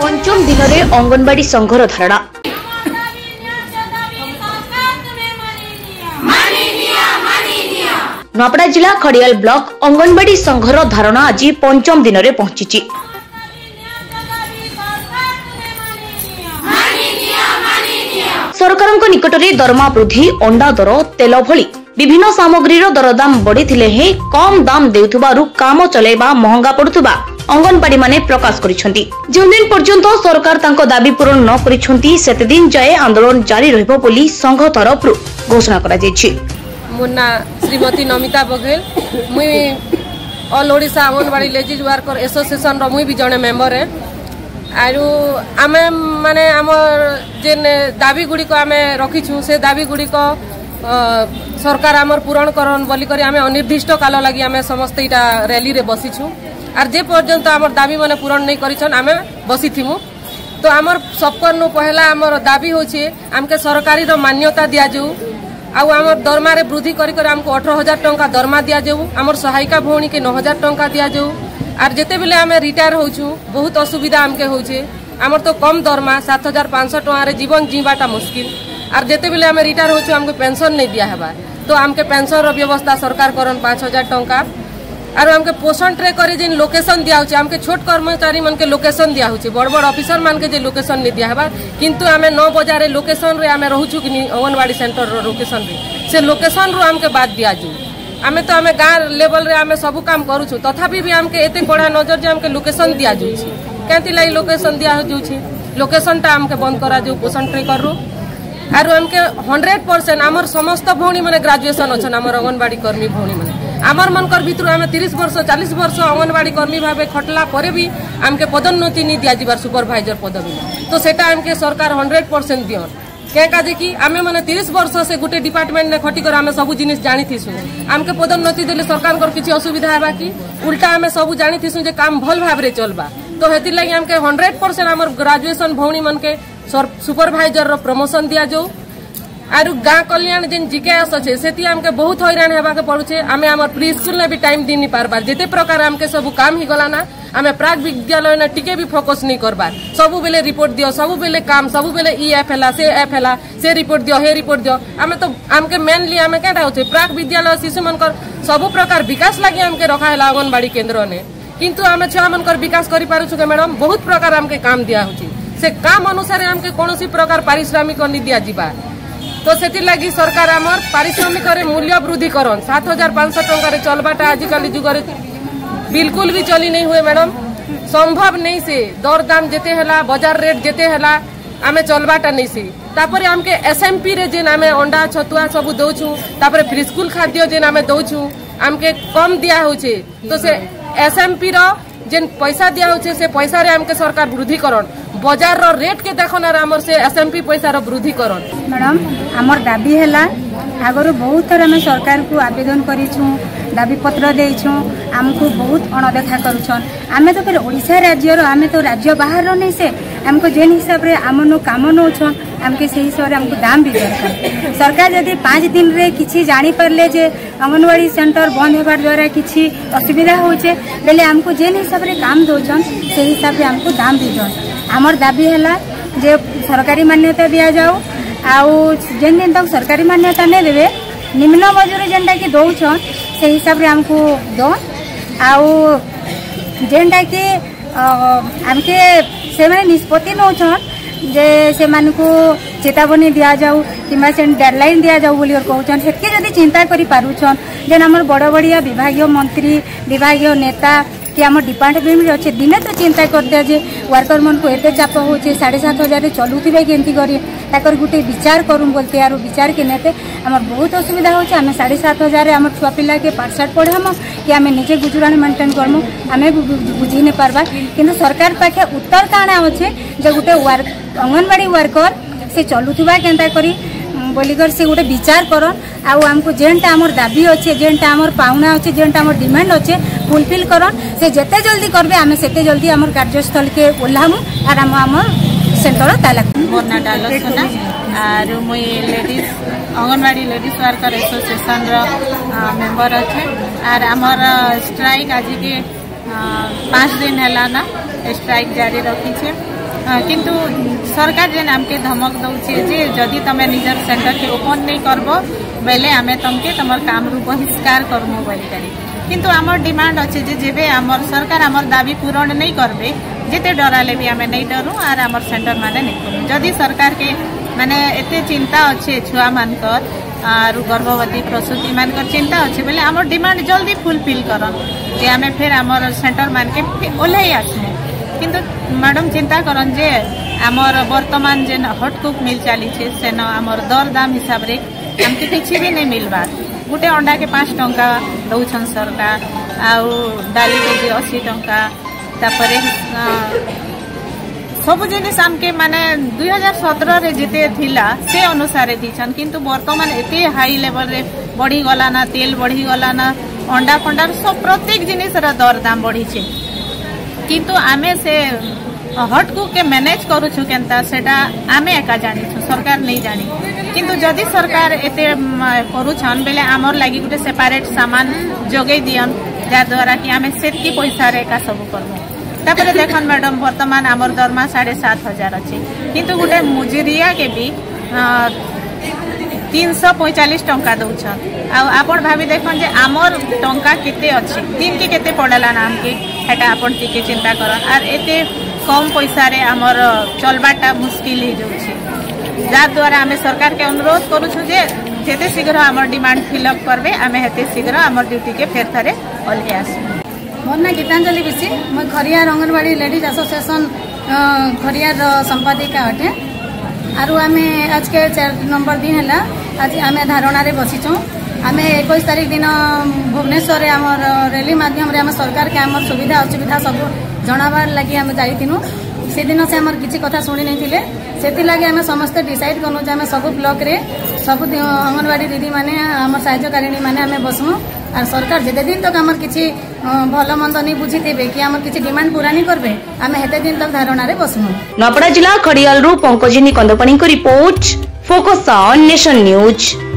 पंचम दिन में अंगनवाड़ी संघर धारणा। नवापड़ा जिला खड़ियाल ब्लॉक अंगनवाड़ी संघर धारणा आज पंचम दिन में पहुंची। सरकार निकट में दरमा वृद्धि, अंडा दर, तेल भली विभिन्न सामग्री दरदाम बढ़ी कम दाम देउथुबारु काम चलाइबा महंगा पड़ुथुबा अंगनवाड़ी माने प्रकाश करिसेंती। जो दिन पर्यंत सरकार तांको दाबी पूरण न करिसेंती सेते दिन जाए आंदोलन जारी रहबो बोली संघ तरफरु घोषणा करा जायछि। मुन्ना श्रीमती नमिता बघेल, मुई all Odisha anganwadi ladies worker association रो मुई भी जने मेंबर है। आरु आमे माने हमर जेन दाबी गुडी को आमे रखिछु से दाबी गुडी को सरकार आमर पूरण करन बोली करी आमे अनिर्दिष्ट काल लागि आमे समस्त इटा रैली रे बसिछु। आर जे पर्यंत आमर दाबी माने पूरण नै करिछन आमे बसिथिमु। तो आमर सबकर नु पहला आमर दाबी होछि आमके सरकारी रो मान्यता दिया जाऊ। आउ आमर दरमा रे वृद्धि करी करी हमको 18,000 टंका दरमा दिया जाऊ। आमर सहायिका भौणी के 9,000 टंका दिया जाऊ। आर जेते बेले आमे रिटायर होछु बहुत असुविधा हमके होछि। आमर तो कम दरमा 7,500 टंका रे जीवन जीवाटा मुश्किल। आर जेते बेले आमे रिटायर होछु हमको पेंशन नै दिया हेबा। तो हमके पेंशन रो व्यवस्था सरकार करन 5,000 टंका। आर हमके पोषण ट्रे करी जिन लोकेशन दिया होछि हमके छोट कर्मचारी मन के लोकेशन दिया होछि, बड़ बड़ ऑफिसर मान के जे लोकेशन नै दिया हेबा। किंतु आमे 9 बजारे लोकेशन रे आमे रहउछु कि अंगनवाड़ी सेंटर रो लोकेशन रे से लोकेशन रो हमके बात दिया जु। आमे तो आमे गांव लेवल रे आमे सब काम करूछु तथापि भी हमके एते कड़ा नजर जे हमके लोकेशन दिया जुछि। केंति लाई लोकेशन दिया जुछि, लोकेशन ता हमके बंद करा जु पोषण ट्रे करू। आरो हमके 100% आमर समस्त भौणी माने ग्रेजुएशन अछन। आमर अंगनवाड़ी कर्मी भौणी माने आमर मनकर भितर आमे 30 वर्ष 40 वर्ष अंगनवाड़ी कर्मी भाबे खटला परे भी हमके पदोन्नति नि दिया जिबार सुपरवाइजर पदवी। तो सेटा हमके सरकार 100% दियन के काजे कि आमे माने 30 वर्ष से गुटे डिपार्टमेंट ने खटी कर आमे सब जिनिस जानि थिसु। हमके पदोन्नति देले सरकार कर किछि असुविधा हेबा कि उल्टा आमे सब जानि थिसु जे काम भल भाबरे चलबा। तो हेति लागि हमके 100% आमर ग्रेजुएशन भौणी मन के सुपरवाइजर रो प्रमोशन दिया जो। आरु गाँ कल्याण जेन जीकेएस अच्छे सेति हमके बहुत हैरान हेबा के पड़ुछे। आमे हमर प्री स्कूल ने भी टाइम दिनी पारबार जेते प्रकार हमके सब काम ही गला ना आमे प्राक विद्यालय ने टिके भी फोकस नहीं करबार। सबु बेले रिपोर्ट दियो, सबु बेले काम, सबु बेले ई एफ हेला से रिपोर्ट दियो, हे रिपोर्ट दियो। आमे तो हमके मेनली आमे केटा होछे प्राक विद्यालय शिशु मनकर सबु प्रकार विकास लागि हमके रखा हेला अंगनवाड़ी केंद्र ने। किंतु आमे छुआ मनकर विकास करि पारुछु के मैडम बहुत प्रकार हमके काम दिया होछि। से काम अनुसार हमके कोनोसी प्रकार पारिश्रमिक नि दिया जिबा। तो सेति लागि सरकार आमर पारिश्रमिक रे मूल्य वृद्धि करन 7,500 टंका रे चलबाटा आजिकल जुग रे बिल्कुल भी चली नहीं हुए मैडम, संभव नहीं से। दर दाम जेते हेला बाजार रेट जेते हेला आमे चलबाटा नहीं से। तापरे हमके एसएमपी रे जेन आमे अंडा छतुआ सब दोछु, तापरे फ्री स्कूल खाद्य जेन आमे दोछु हमके कम दिया होछे। तो से एसएमपी रो जेन पैसा दिया होछे से पैसा रे हमके सरकार वृद्धि करन, बाजार रो रेट के देखन आर हमर से एसएमपी पैसा रो वृद्धि करन। मैडम हमर दाबी हैला आगर बहुत थर आम सरकार को आवेदन करिछु, दाबी पत्र देइछु, हमको बहुत अणदेखा करूछन। आमे तो फिर ओडिशा राज्य रो आमे तो राज्य बाहर रो नहीं से हमको जेन हिसाब रे आमनो काम नोछन हमके सही हिसाब रे हमको दाम भी दरकार। सरकार यदि 5 दिन रे किछि जानि परले जे अंगनवाड़ी सेंटर बंद हेबार द्वारा किछि असुविधा होचे बेले हमको जेन हिसाब रे काम दोछन सही हिसाब रे हमको दाम भी दन। हमर दाबी हैला जे सरकारी मान्यता दिया जाओ आउ जेन दिन तक सरकारी मान्यता नहीं देवे निम्न मजूरी जेनटा कि दौछन से हिसाब रे हमको दन। आउ जेनटा कि हमके से माने निष्पत्ति नौछन जे से मान को चेतावनी दिया जाऊ किंबा से डेडलाइन दिया जाऊ बोली और कहउछन हेतके जदी चिंता करि पारुछन जेन हमर बड़ बड़िया विभागीय मंत्री विभागीय नेता कि आम डिपार्टमेंट अच्छे दिने तो चिंता करते जे वर्कर मन को एते चाप होचे 7,500 चलुथिबे केंती करी ताकर गुटे विचार करूँ बोलते यार विचार के नेते आम बहुत असुविधा होचे। आम 7,500 आम छुआ पिला के पाठशाठ पढ़ाम कि आम निजे गुजरान मेंटेन करमु आम बुझी नहीं पार्बा। किंतु सरकार पाखे उत्तर काना अच्छे जे गुटे अंगनवाड़ी वर्कर से चलुथिबा केंता करी बोलिकर से गोटे विचार करन आउ हमको जेनटा आमर दाबी अच्छे जेनटा आमर पाउना अच्छे जेनटा आमर डिमांड अच्छे फुलफिल करन से जेते जल्दी करबे आमे सेते जल्दी आमर कार्यस्थल के ओल्हामु आर आमर सेंटर ताला मोर ना डालसना आर मुई ladies anganwadi ladies worker association रो मेंबर अच्छे आर आमर स्ट्राइक आज के 5 दिन हैला ना स्ट्राइक जारी रखी छे। किंतु सरकार जेन आमके धमक दौचे जे जदि तमे निजर सेंटर के ओपन नहीं करबो बेले आमे तमके तमर काम रु बहिष्कार करमु बोली करी किंतु आमर डिमांड अच्छे जे जेबे आमर सरकार आमर दाबी पूरण नहीं करबे जेते डराले भी आमे नहीं डरू आर आमर सेंटर माने नहीं करू जदि सरकार के माने एते चिंता अच्छे छुआ मानकर आर गर्भवती प्रसूति मानकर चिंता अच्छे बेले आमर डिमांड जल्दी फुलफिल करन जे आमे फिर आमर सेंटर मान के ओल्हे आसमु किंतु मैडम चिंता करन जे आमर वर्तमान जेन हटकुक मिल चली छे सेन आमर दर दाम हिसाब रे हमके किछि भी नहीं मिलबा गोटे अंडा के 5 टंका दौछन सरकार आउ डाली केजी 80 टंका तापरे सब जिनिस आमके माने 2017 रे जेते थिला से अनुसार दीछन किंतु वर्तमान एते हाई लेवल रे बढ़ी गला ना तेल बढ़ी गला ना अंडा फंडा सब प्रत्येक जिनिस रा दर दाम बढ़ी छे किंतु आमे से हटकुक के मैनेज करूछु केनता सेटा आमे एका जानी छु सरकार नहीं जानी किंतु जदि सरकार एते करूछन बेले आमर लागि गुटे सेपरेट सामान जोगै दियन जा द्वारा कि आमे सेतकी पैसा रे का सब करबो तापरे देखन मैडम वर्तमान आमर दरमा 7,500 अछि किंतु गुटे मुजरिया के भी 345 टंका दौछन आ आपण भाभी देखन जे आमर टंका केते अछि दिन के केते पड़ला नाम के हेटा आपण टिके चिंता करन आर एते कम पैसा रे आमर चलबाटा मुश्किल ही जोछि जा द्वारा आमे सरकार के अनुरोध करूछु जे जेते शीघ्र आमर डिमांड फिलअप करबे आमे हेते शीघ्र आमर ड्यूटी के फेर थारे ओल्हे आसु मोर ना गीतांजलि बिसी मैं खरियार अंगनवाड़ी लेडीज एसोसिएशन खरियार संपादिका अटे आरु आमे आज के 4 नंबर दिन है आज आमे धारणा रे बसीचु आमे 21 तारीख दिन भुवनेश्वर रे हमर रैली माध्यम रे हम सरकार के हमर सुविधा असुविधा सब जणाबार लगी हम जाइतिनु से दिन से हमर किछि कथा सुनी नहीं थिले सेति लागि हम समस्त डिसाइड करनु जे हम सब ब्लॉक रे सब अंगनवाड़ी दीदी माने हमर सहायकारिणी माने हमें बसमु और सरकार जेते दिन तक हमर किछि भलो मंद नहीं बुझितेबे कि हमर किछि डिमांड पूरा नहीं करबे हमें हेते दिन तक धारणा रे बसमु। नपड़ा जिला खड़ियाल रु पंकजिनी कंदपणी को report focus on nation news.